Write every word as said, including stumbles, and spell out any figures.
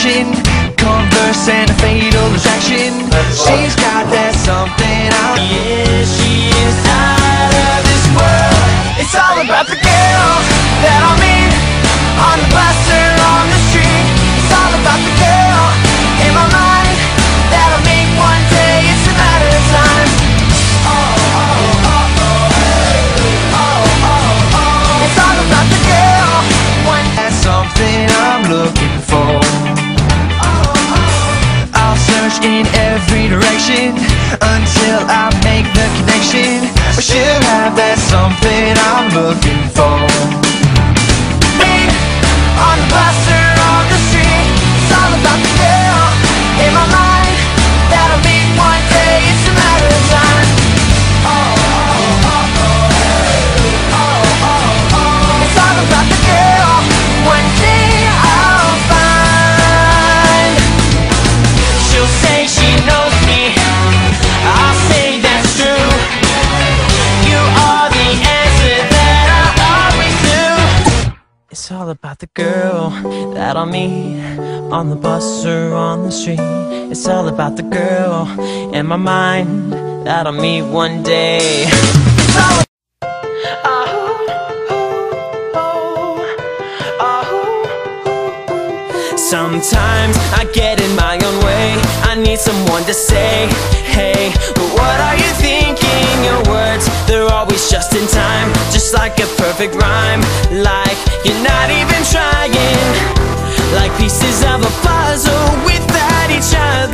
attraction, converse and a fatal attraction. She's got that something out. Yeah, she is out of this world. It's all about the girl that I'll meet on the bus or on the street. It's all about the girl in my mind that I'll meet one day. It's a matter of time. Oh, oh, oh, oh, oh, oh, oh, oh. It's all about the girl. One that's something I'm looking for. I'll search in every direction until I make the connection. But she'll have that something I'm looking for. Meet on the bus or on the street. It's all about the girl in my mind that I'll meet one day. It's a matter of time. Oh, oh, oh, oh, oh, oh, oh. It's all about the girl. One day I'll find. She'll say she knows me, I'll say that's true. You are the answer that I always knew. It's all about the girl that I'll meet on the bus or on the street. It's all about the girl in my mind that I'll meet one day. It's all about sometimes I get in my own way. I need someone to say, hey, what are you thinking? Your words, they're always just in time, just like a perfect rhyme. Like you're not even trying, like pieces of a puzzle without each other.